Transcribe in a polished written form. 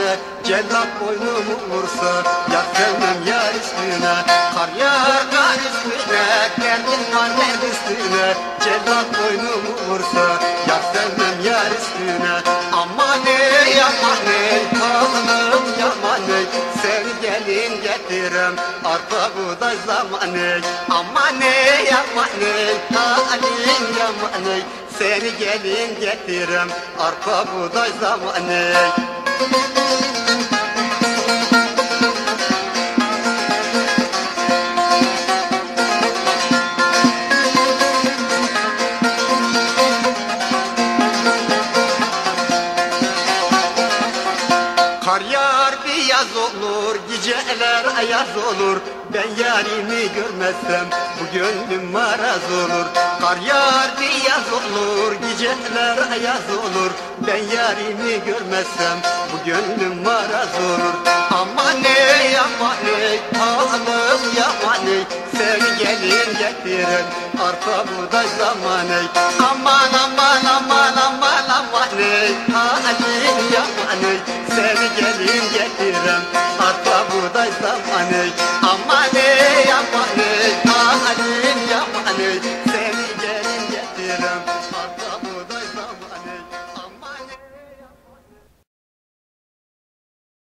üstüne, cellat boynumu vursa, yar sevmem yar üstüne. Kar yağar kar üstüne, derdim var dert üstüne, cellat boynumu vursa, yar sevmem yar üstüne. Aman ey aman ey, kanım yaman ey, seni gelin getirem, arpa buğday zamanı. Aman ey aman ey, halim yaman ey, seni gelin getirem, arpa buğday zamanı. Kar yağar bir yaz olur, geceler ayaz olur. Ben yarimi görmezsem bu gönlüm maraz olur. Kar yağar bir yaz olur, geceler ayaz olur. Ben yarimi görmezsem bu gönlüm maraz olur. Aman ey aman ey, halım yaman ey, seni gelin getiren, arpa buğday zamanı.